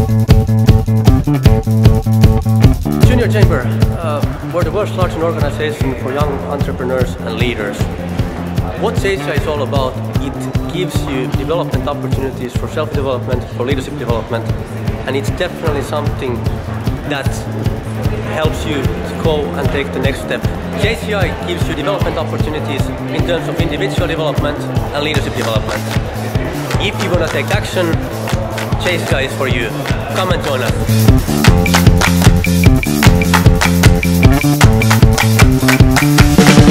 Junior Chamber, we're the world's largest organization for young entrepreneurs and leaders. What JCI is all about, it gives you development opportunities for self-development, for leadership development, and it's definitely something that helps you to go and take the next step. JCI gives you development opportunities in terms of individual development and leadership development. If you want to take action, JCI is for you. Come and join us.